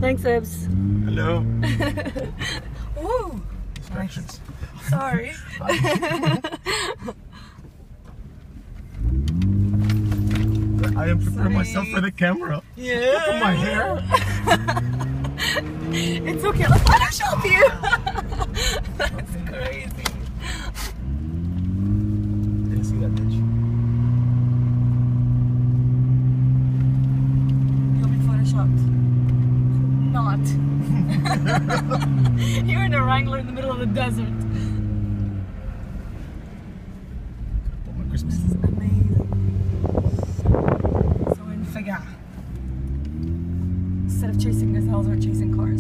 Thanks, Ebs. Hello. Ooh. Distractions. Nice. Sorry. I am preparing myself for the camera. Yeah. Look at my hair. It's okay. I'll Photoshop you. That's crazy. Didn't see that bitch. You'll be photoshopped. Not. You're in a Wrangler in the middle of the desert. Oh, my Christmas. This is amazing. So in Figa, instead of chasing gazelles, we're chasing cars.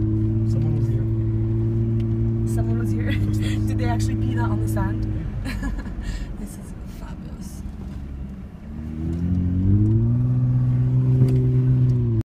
Someone was here. Someone was here. Did they actually pee that on the sand?